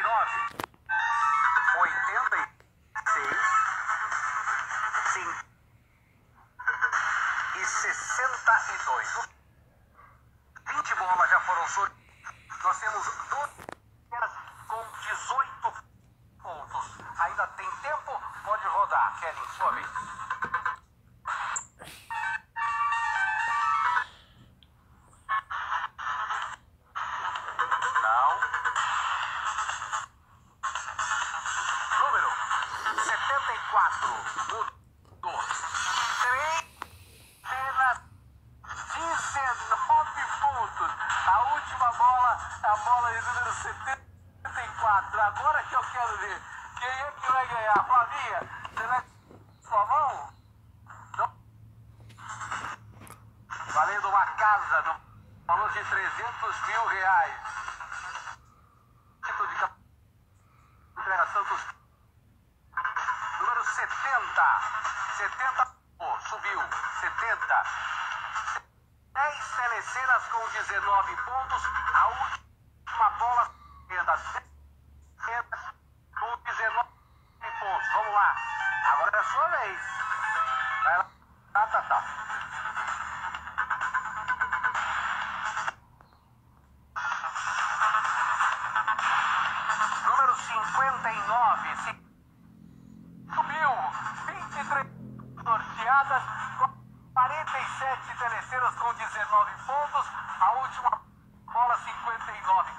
86, sim, e 62. 20 bolas já foram sorteadas. Nós temos 12 com 18 pontos. Ainda tem tempo, pode rodar. Kelly, sua vez. Não. Número 74. Mudou. 3. 19 pontos. A última bola, a bola de número 74. Agora que eu quero ver quem é que vai ganhar. Flavinha, você vai sua mão? Não. Valendo uma casa no valor de R$300 mil. Título de campeão dos número 70. 70, subiu. 70. 10 telecenas com 19 pontos. A última bola com 19 pontos. Vamos lá. Agora é a sua vez. Vai lá. Tá. Número 59. Subiu. 23 sorteadas. 47 telecenas com 19 pontos. A última bola 59.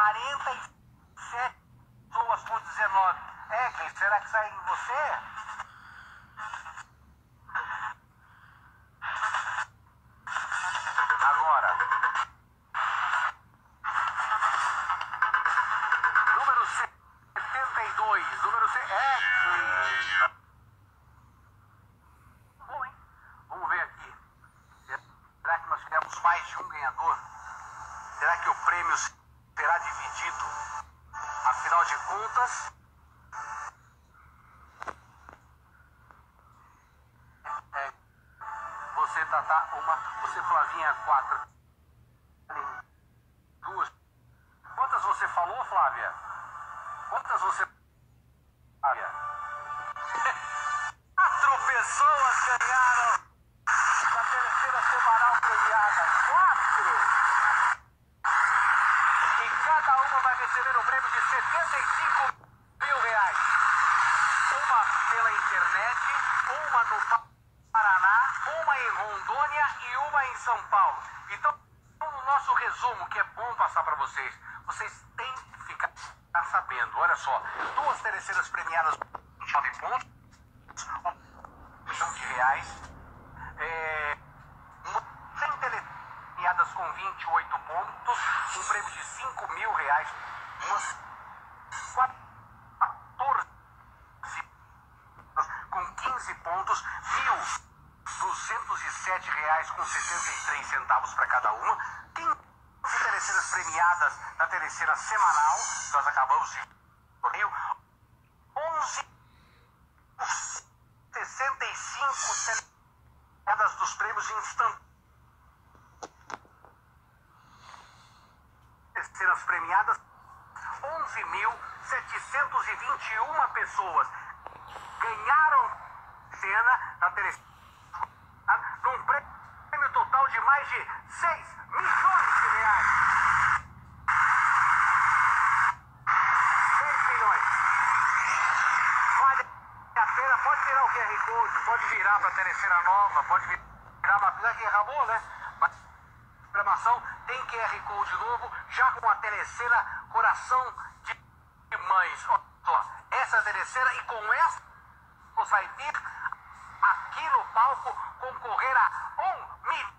47 pessoas com 19. Quem será que sai em você? Agora. Número 72. Número bom, hein? Vamos ver aqui. Será que nós tivemos mais de um ganhador? Será que o prêmio será dividido? Afinal de contas, você, Tatá, uma, você, Flavinha, 4. Duas. Quantas você falou, Flávia? Quantas você... Flávia? 4 pessoas ganharam na terceira semanal premiada. 4! E cada uma vai receber um prêmio de R$75 mil. Uma pela internet, uma no Paraná, uma em Rondônia e uma em São Paulo. Então, no nosso resumo, que é bom passar para vocês, vocês têm que ficar sabendo. Olha só, 2 terceiras premiadas com 9 pontos, R$1 milhão. 100 premiadas com 28 pontos, um prêmio de R$5 mil. Umas 14 com 15 pontos, R$1.207 com 73 centavos para cada uma. 15 terceiras premiadas na terceira semanal, nós acabamos de torneio. 11 65 terceiras dos prêmios instantâneos. Terceiras premiadas, 11.721 pessoas ganharam cena na terceira, num prêmio total de mais de R$6 milhões. 6 milhões. Vale a pena, pode virar o QR Code, pode virar para a terceira nova, pode virar para... Apesar que errou, né? Mas a programação tem QR Code novo, já com a telecena Coração de Mães. Ó, essa terceira, e com essa você vai vir aqui no palco concorrer a R$1 milhão.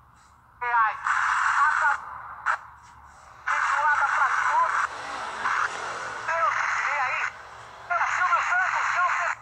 Abençoada para todos. Deus, e aí? Silvio Santos, tchau,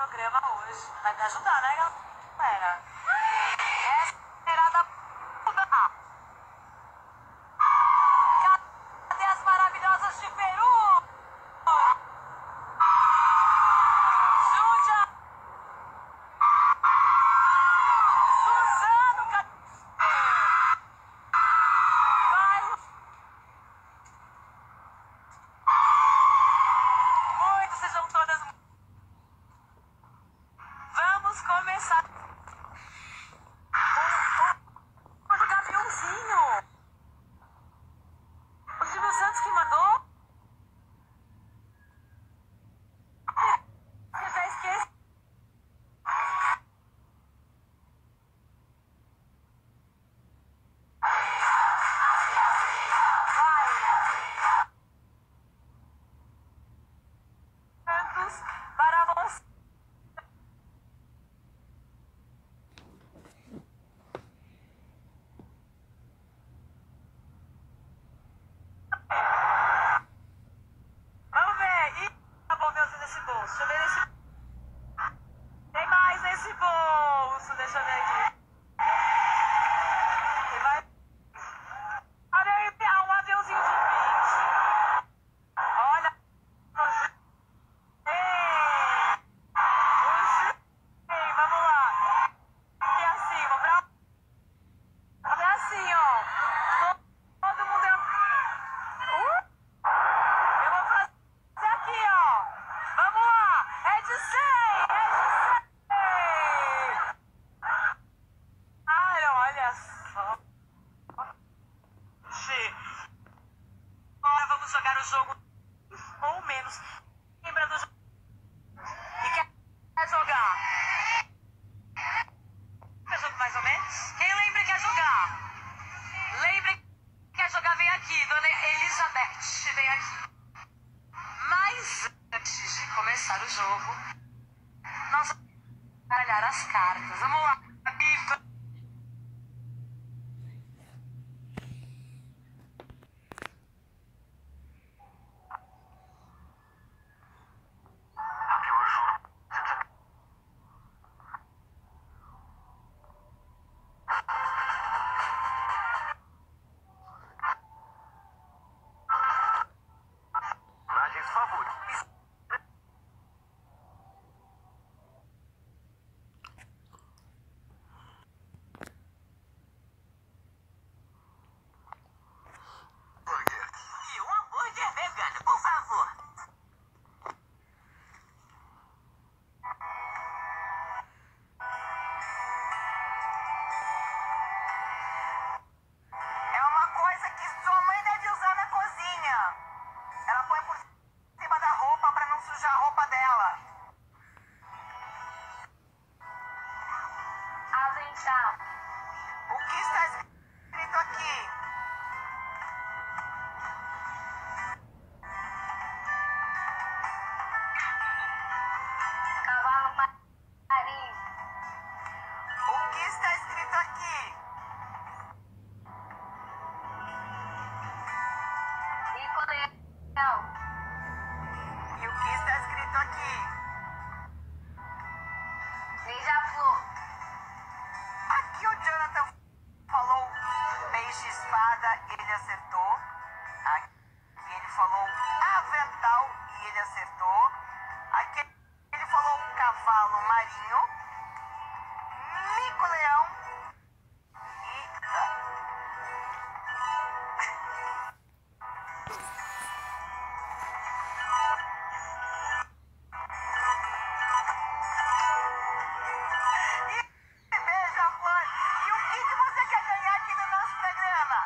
programa hoje. Vai me ajudar, né, galera? Essa era da puta. Cadê as maravilhosas de Peru? Júlia! Suzano, cadê? Vai! Muito, sejam todas. Vamos começar. O Gaviãozinho. O Silvio Santos que mandou. Eu já esqueci. Vai. Santos para você. Vamos ver. Ih, acabou meu nesse bolso. Deixa eu ver nesse. Tem mais nesse bolso. Deixa eu ver aqui. Tem mais. Olha aí, um aviãozinho de brinde. Olha. Ei, ei, vamos lá. E assim, vou pra. É assim, ó. Todo mundo é. Eu vou fazer aqui, ó. Vamos lá. É de 100. É de 100. Ai, olha só. Agora vamos jogar o jogo ou menos. Lembra do jogo? E quer jogar? Quer jogo mais ou menos? Quem lembra e quer jogar? Lembre que quer jogar, vem aqui. Dona Elizabeth, vem aqui. Mas antes de começar o jogo, nós vamos baralhar as cartas. Vamos lá, Biba. Personagens favoritos. E um hambúrguer vegano, por favor. É uma coisa que sua mãe deve usar na cozinha. Ela põe por cima da roupa pra não sujar a roupa dela. Atenção. O que está escrito aqui? Cavalo marinho. O que está escrito aqui? Nicoleão. E o que está escrito aqui? Beija-flor. Aqui o Jonathan falou peixe-espada, ele acertou. Aqui ele falou avental e ele acertou. Aqui ele falou cavalo marinho. Nicoleão e... Beija-flor. E o que você quer ganhar aqui no nosso programa?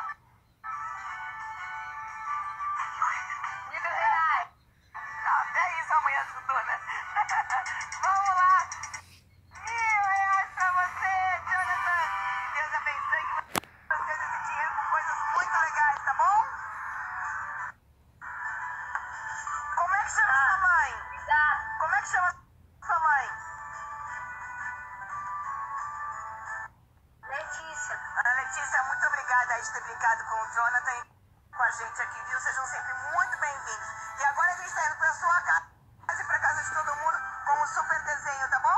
R$ 1.000. Até isso amanhã ajudou, né? Vamos lá. R$ 1.000 pra você, Jonathan. Deus abençoe que você use esse dinheiro com coisas muito legais, tá bom? Como é que chama sua mãe? Como é que chama sua mãe? Letícia. Ana Letícia, muito obrigada aí de ter brincado com o Jonathan e com a gente aqui, viu? Sejam sempre muito bem-vindos. E agora a gente está indo para sua casa e para casa de todo mundo com um super desenho, tá bom?